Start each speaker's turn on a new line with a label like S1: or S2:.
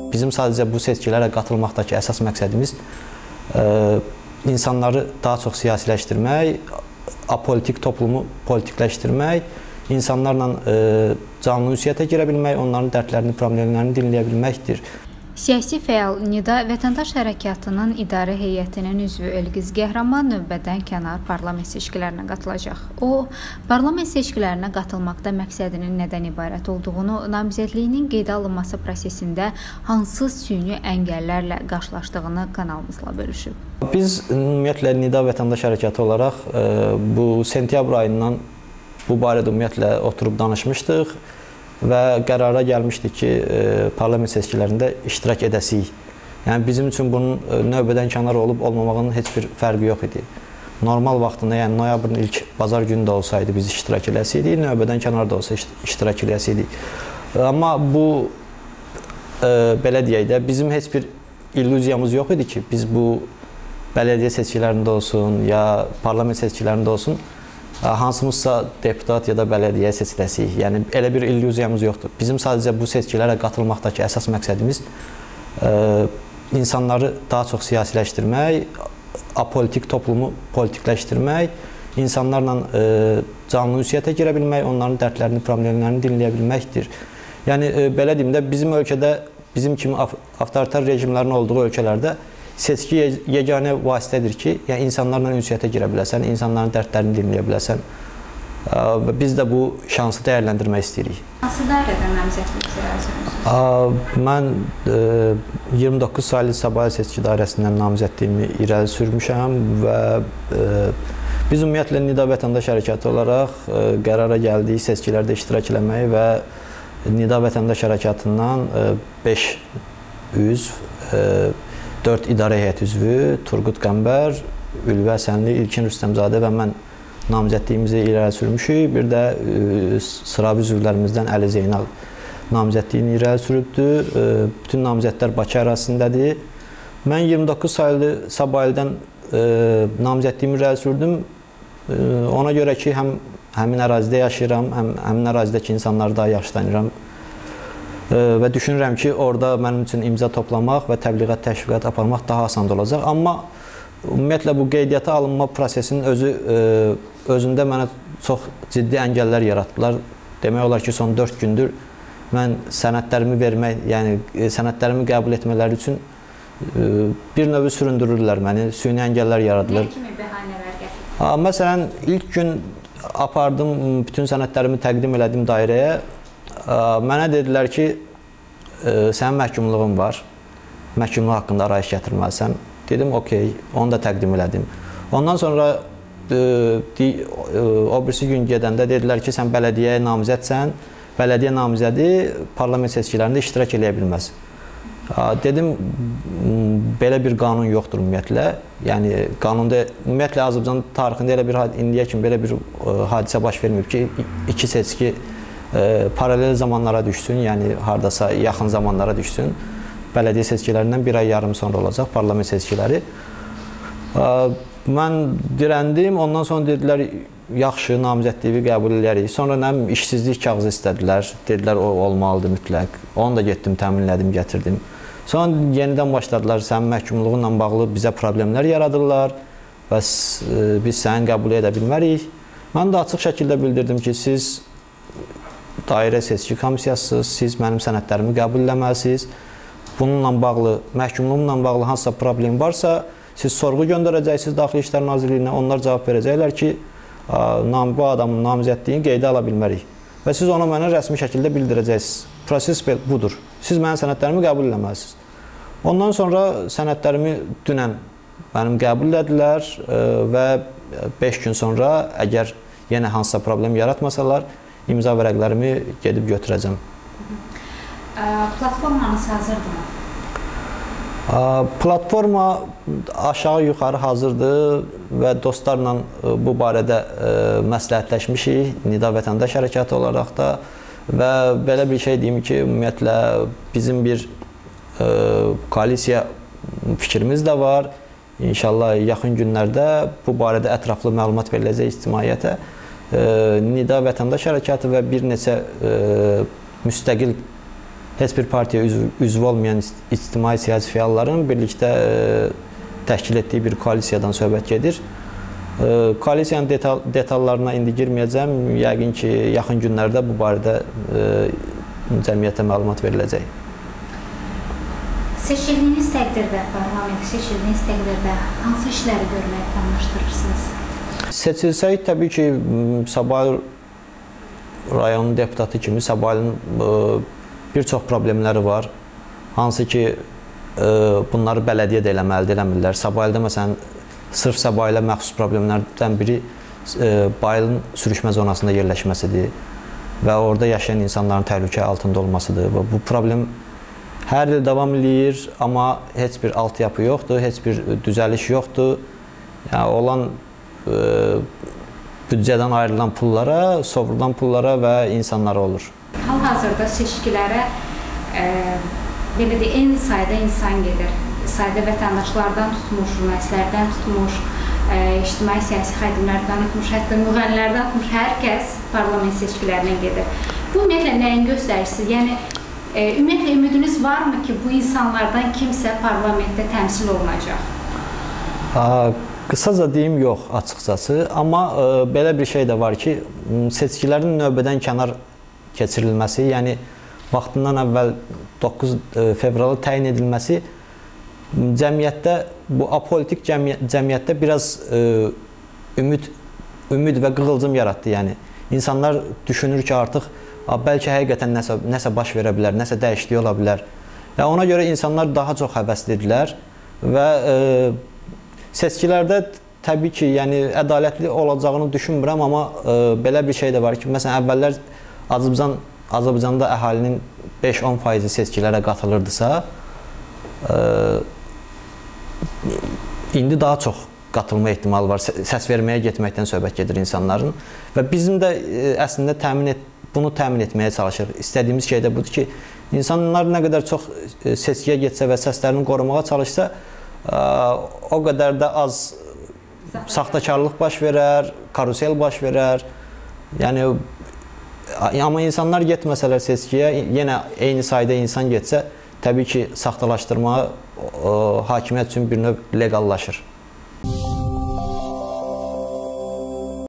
S1: Bizim sadəcə bu seçkilərə qatılmaqdakı əsas məqsədimiz insanları daha çox siyasiləşdirmək, apolitik toplumu politikləşdirmək, insanlarla canlı ünsiyyətə girə bilmək, onların dərdlərini, problemlərini dinləyə bilməkdir.
S2: Siyasi fəal Nida Vətəndaş Hərəkatının idarə heyətinin üzvü Elgiz Qəhrəman növbədən kənar parlament seçkilərinə qatılacaq. O, parlament seçkilərinə qatılmaqda məqsədinin nədən ibarət olduğunu, namizədliyinin qeydə alınması prosesində hansı süni əngəllərlə qarşılaşdığını kanalımızla bölüşüb.
S1: Biz ümumiyyətlə Nida Vətəndaş Hərəkatı olaraq bu sentyabr ayından bu barədə ümumiyyətlə oturub danışmışdıq və qərara gəlmişdik ki, parlament seçkilərində iştirak edəsiyik. Yəni, bizim üçün bunun növbədən kənar olub olmamağının heç bir fərqi yox idi. Normal vaxtında, yəni noyabrın ilk bazar günü də olsaydı biz iştirak edəsiydik, növbədən kənar da olsa iştirak edəsiydik. Amma bu, belə deyək də, bizim heç bir illüziyamız yox idi ki, biz bu bələdiyyə seçkilərində olsun, ya parlament seçkilərində olsun, hansımızsa deputat ya da bələdiyyə seçiləsiyik. Yəni, elə bir illüziyamız yoxdur. Bizim sadəcə bu seçkilərə qatılmaqdakı əsas məqsədimiz insanları daha çox siyasiləşdirmək, apolitik toplumu politikləşdirmək, insanlarla canlı ünsiyyətə girə bilmək, onların dərdlərini, problemlərini dinləyə bilməkdir. Yəni, belə deyim də, bizim ölkədə, bizim kimi avtoritar rejimlərin olduğu ölkələrdə seçki yeganə vasitədir ki, yəni insanlarla ünsiyyətə girə biləsən, insanların dərdlərini dinləyə biləsən və biz də bu şansı dəyərləndirmək istəyirik.
S2: Hansı dairədən namizədlik irəli
S1: Mən 29 saylı Sabah seçki dairəsindən namizədliyimi irəli sürmüşəm və biz ümumiyyətlə Nida Vətəndaş Hərəkatı olaraq qərara gəldik seçkilərdə iştirak eləmək və Nida Vətəndaş Hərəkatından 5 üzv, 4 idarə heyət üzvü, Turqut Qəmbər, Ülvi Həsənli, İlkin Rüstəmzadə və mən namizədliyimizi irəli sürmüşük. Bir də sıravi üzvlərimizdən Əli Zeynal namizədliyini irəli sürübdür. Bütün namizədlər Bakı ərazisindədir. Mən 29 saylı Sabahildən namizədliyimi irəli sürdüm. Ona görə ki, həm həmin ərazidə yaşayıram, həm həmin ərazidəki insanları daha yaxşı tanıyıram. Və düşünürəm ki, orada mənim üçün imza toplamaq və təbliğat, təşviqat aparmaq daha asan olacaq. Amma ümumiyyətlə bu qeydiyyata alınma prosesinin özündə mənə çox ciddi əngəllər yaratdılar. Demək olar ki, son 4 gündür mən sənədlərimi vermək, yəni sənədlərimi qəbul etmələri üçün bir növü süründürürlər məni, süni əngəllər yaradılır.
S2: Nə kimi bəhanələr gətirir?
S1: Məsələn, ilk gün apardım, bütün sənədlərimi təqdim elədim dairəyə. Mənə dedilər ki, sənin məhkumluğun var, məhkumluq haqqında arayış gətirməlisən. Dedim, okey, onu da təqdim elədim. Ondan sonra o birisi gün gedəndə dedilər ki, sən bələdiyyəyə namizədsən, bələdiyyə namizədi parlament seçkilərində iştirak eləyə bilməz. Dedim, belə bir qanun yoxdur ümumiyyətlə. Yəni, qanunda, ümumiyyətlə Azərbaycan tarixində elə bir, indiyə kimi belə bir hadisə baş verməyib ki, iki seçki paralel zamanlara düşsün, yəni hardasa yaxın zamanlara düşsün. Bələdiyyə seçkilərindən bir ay yarım sonra olacaq parlament seçkiləri. Mən dirəndim, ondan sonra dedilər, yaxşı, namizədliyi qəbul edərik. Sonra işsizlik kağızı istədilər, dedilər, o olmalıdır mütləq. Onu da getdim, təminlədim, gətirdim. Sonra yenidən başladılar, sənin məhkumluğunla bağlı bizə problemlər yaradırlar və biz səni qəbul edə bilmərik. Mən də açıq şəkildə bildirdim ki, siz dairə seçki komissiyasısınız, siz mənim sənədlərimi qəbul eləməlisiniz. Bununla bağlı, məhkumluğumla bağlı hansısa problem varsa, siz sorğu göndərəcəksiniz Daxili İşlər Nazirliyinə, onlar cavab verəcəklər ki, bu adamın namizədliyini qeydə ala bilmərik. Və siz ona mənə rəsmi şəkildə bildirəcəksiniz. Proses budur. Siz mənim sənədlərimi qəbul eləməlisiniz. Ondan sonra sənədlərimi dünən mənim qəbul edilər və 5 gün sonra əgər yenə hansısa problem yaratmasalar, imza vərəqlərimi gedib götürəcəm.
S2: Platformanız hazırdırmı?
S1: Platforma aşağı-yuxarı hazırdır və dostlarla bu barədə məsləhətləşmişik, Nida Vətəndaş Hərəkatı olaraq da və belə bir şey deyim ki, ümumiyyətlə bizim bir koalisiya fikrimiz də var. İnşallah yaxın günlərdə bu barədə ətraflı məlumat veriləcək ictimaiyyətə. Nida Vətəndaş Hərəkatı və bir neçə müstəqil heç bir partiyaya üzv olmayan ictimai siyasi fəalların birlikdə təşkil etdiyi bir koalisiyadan söhbət gedir. Koalisiyanın detallarına indi girməyəcəm. Yəqin ki, yaxın günlərdə bu barədə cəmiyyətə məlumat veriləcək.
S2: Seçildiyiniz təqdirdə, parlamentə seçildiyiniz təqdirdə hansı işləri görməyi planlaşdırırsınız?
S1: Seçilsək, təbii ki, Sabah rayonun deputatı kimi Sabahın bir çox problemləri var. Hansı ki, bunları bələdiyyə də eləməlidir, eləmirlər. Sabahildə, məsələn, sırf Sabah ilə məxsus problemlərdən biri Bayılın sürüşmə zonasında yerləşməsidir və orada yaşayan insanların təhlükə altında olmasıdır. Bu problem hər il davam edir, amma heç bir altyapı yoxdur, heç bir düzəliş yoxdur. Yəni, olan büdcədən ayrılan pullara, sovrulan pullara və insanlara olur.
S2: Hal-hazırda seçkilərə belə deyək, eyni sayda insan gedir. Sayda vətəndaşlardan tutmuş, jurnalistlərdən tutmuş, ictimai siyasi xadimlərdən tutmuş, hətta müğənnilərdən tutmuş, hər kəs parlament seçkilərinə gedir. Bu ümumiyyətlə nəyin göstəricisidir? Yəni, ümumiyyətlə ümidiniz varmı ki, bu insanlardan kimsə parlamentdə təmsil olunacaq?
S1: Qısaca deyim, yox, açıqcası. Amma belə bir şey də var ki, seçkilərin növbədən kənar keçirilməsi, yəni vaxtından əvvəl 9 fevralı təyin edilməsi cəmiyyətdə, bu apolitik cəmiyyətdə biraz ümid və qığılcım yaratdı. Yəni, insanlar düşünür ki, artıq bəlkə həqiqətən nəsə baş verə bilər, nəsə dəyişiklik ola bilər. Ona görə insanlar daha çox həvəslidirlər və seçkilərdə təbii ki, yəni ədalətli olacağını düşünmürəm, amma belə bir şey də var ki, məsələn, əvvəllər Azərbaycanda əhalinin 5-10% seçkilərə qatılırdısa, indi daha çox qatılma ehtimalı var. Səs verməyə getməkdən söhbət gedir insanların və bizim də əslində bunu təmin etməyə çalışırıq. İstədiyimiz şey də budur ki, insanlar nə qədər çox seçkiyə getsə və səslərini qorumağa çalışsa, o qədər də az saxtakarlıq baş verər, karusel baş verər. Yəni, amma insanlar getməsələr seçkiyə, yenə eyni sayda insan getsə, təbii ki, saxtalaşdırma hakimiyyət üçün bir növ legallaşır.